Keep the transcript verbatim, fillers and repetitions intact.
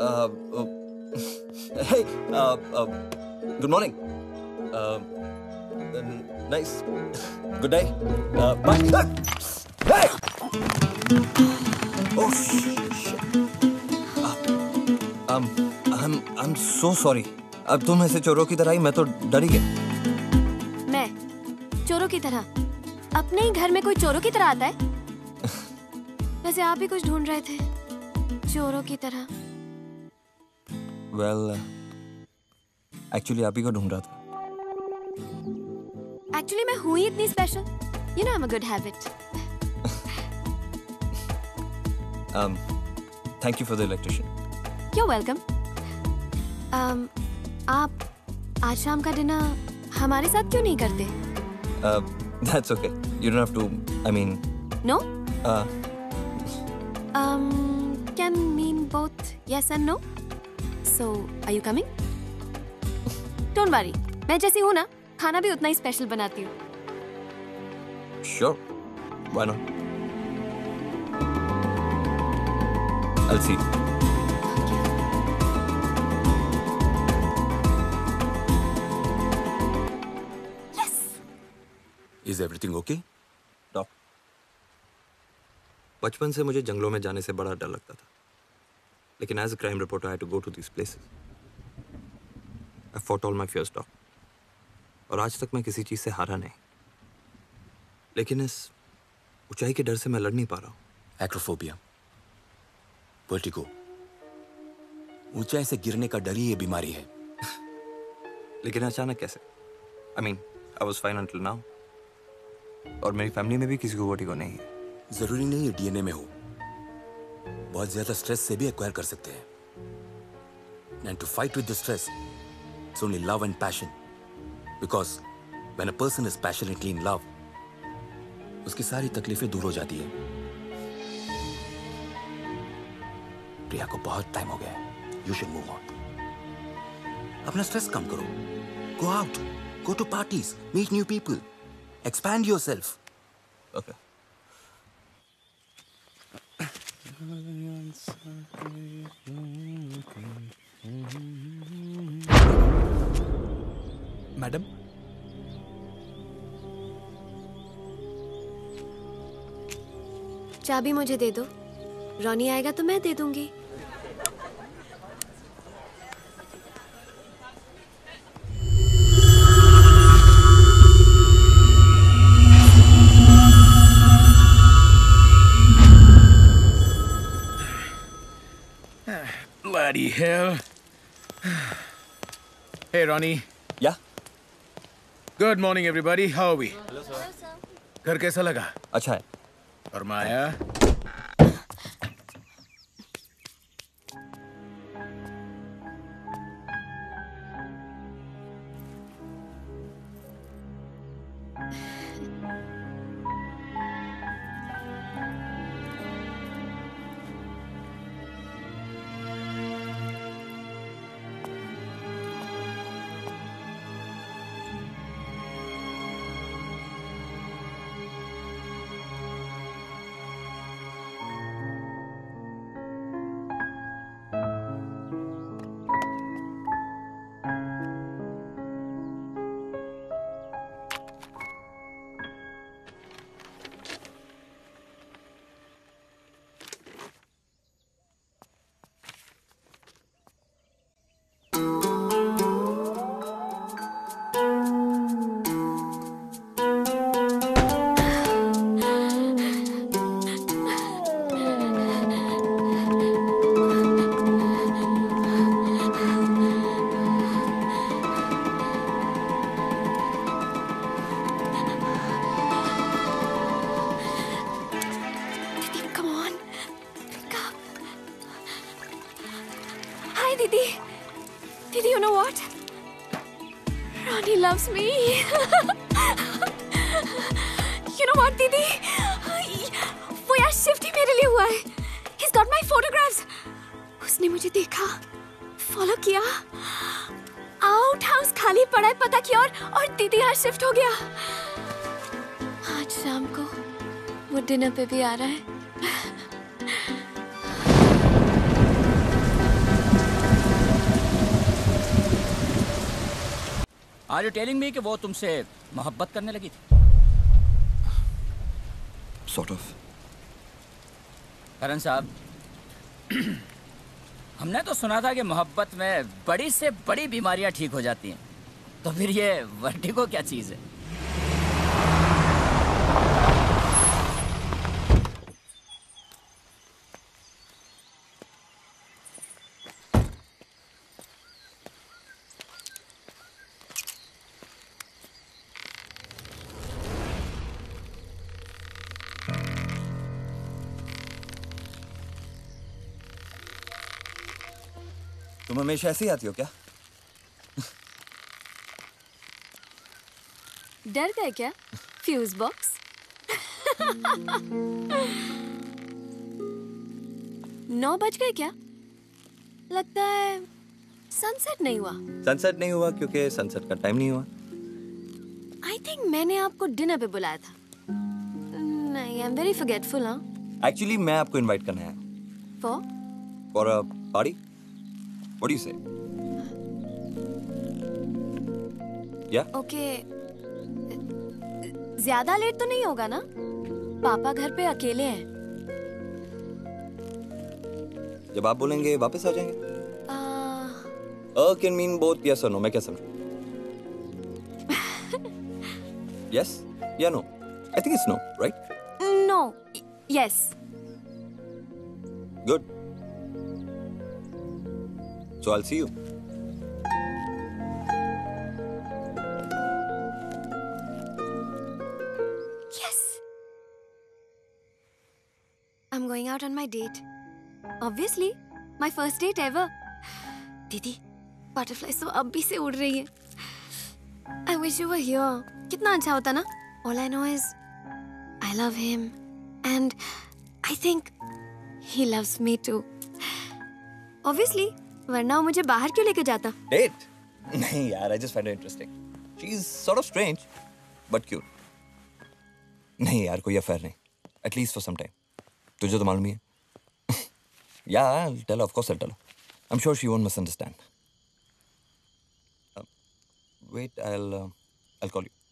Uh, uh, hey, uh, uh, good morning. Uh, uh, nice. Good day. Uh, bye. Hey! Oh shit. Uh, um, I'm I'm so sorry. अब तुम ऐसे चोरों की तरह ही, मैं तो डर ही गया। मैं चोरों की तरह? अपने ही घर में कोई चोरों की तरह आता है? वैसे आप ही कुछ ढूंढ रहे थे, चोरों की तरह। Well, एक्चुअली आप ही को ढूंढ रहा था। एक्चुअली मैं हूँ ही इतनी special. You know I'm a good habit. um, thank you for the electrician. You're welcome. Um, आप आज शाम का डिनर हमारे साथ क्यों नहीं करते? Uh, that's okay. You don't have to. I mean. No? Uh. Um, can mean both yes and no. So, are you coming? Don't worry. मैं जैसी हूँ ना, खाना भी उतना ही स्पेशल बनाती हूँ। Sure. Why not? I'll see. Yes. Is everything okay? Doc. बचपन से मुझे जंगलों में जाने से बड़ा डर लगता था, लेकिन as a crime reporter I had to go to these places. I fought all my fears, Doc. और आज तक मैं किसी चीज से हारा नहीं, लेकिन इस ऊंचाई के डर से मैं लड़ नहीं पा रहा हूँ। एक्रोफोबिया, वर्टिगो, ऊंचाई से गिरने का डर ही ये बीमारी है। लेकिन अचानक कैसे? I mean, I was fine until now. और मेरी फैमिली में भी किसी को वर्टिगो नहीं है। जरूरी नहीं है डीएनए में हो, बहुत ज्यादा स्ट्रेस से भी एक्वायर कर सकते हैं। And to fight with the stress, it's only love and passion. Because when a person is passionately in love, उसकी सारी तकलीफें दूर हो जाती है। प्रिया को बहुत टाइम हो गया है। You should move on. अपना स्ट्रेस कम करो। Go out, go to parties, meet new people, expand yourself. Okay. Madam, चाबी मुझे दे दो। रॉनी आएगा तो मैं दे दूंगी। Bloody hell. Hey, Ronnie. Yeah. Good morning, everybody. How are we? Hello, sir. घर कैसा लगा? अच्छा है। और माया? loves me. You know what, दीदी? वो यार शिफ्ट ही मेरे लिए हुआ है. He's got my photographs. उसने मुझे देखा, फॉलो किया, आउट हाउस खाली पड़ा है पता किया और और दीदी यहाँ शिफ्ट हो गया. आज शाम को वो डिनर पे भी आ रहा है. आर यू टेलिंग मी कि वो तुमसे मोहब्बत करने लगी थी? Sort of. करण साहब, हमने तो सुना था कि मोहब्बत में बड़ी से बड़ी बीमारियां ठीक हो जाती हैं, तो फिर ये वर्टिगो क्या चीज़ है? तुम हमेशा ऐसे ही आती हो क्या? डर गए क्या? Fuse box. नौ बज गए क्या? लगता है सनसेट नहीं हुआ। सनसेट नहीं हुआ क्योंकि सनसेट का टाइम नहीं हुआ। आई थिंक मैंने आपको डिनर पे बुलाया था। नहीं, आई एम वेरी फॉरगेटफुल। हाँ, एक्चुअली मैं आपको इनवाइट करना है for for a party. What do you say? या ओके। ज्यादा लेट तो नहीं होगा ना? पापा घर पे अकेले हैं। जब आप बोलेंगे वापस आ जाएंगे। Ah, uh can mean both yes और नो। मैं क्या समझूं? यस या no? I think it's no, right? No, yes. Good. So I'll see you. Yes. I'm going out on my date. Obviously, my first date ever. दीदी, butterflies तो अब भी से उड़ रही है. I wish you were here. कितना अच्छा होता ना? All I know is I love him, and I think he loves me too. Obviously. वरना वो मुझे बाहर क्यों लेके जाता? Date? नहीं यार, I just find her interesting. She's sort of strange, but cute. नहीं यार, कोई अफेयर नहीं. At least for some time. तुझे तो मालूम ही है. Yeah, I'll tell her. Of course I'll tell her. I'm sure she won't misunderstand. Uh, wait, I'll uh, I'll call you.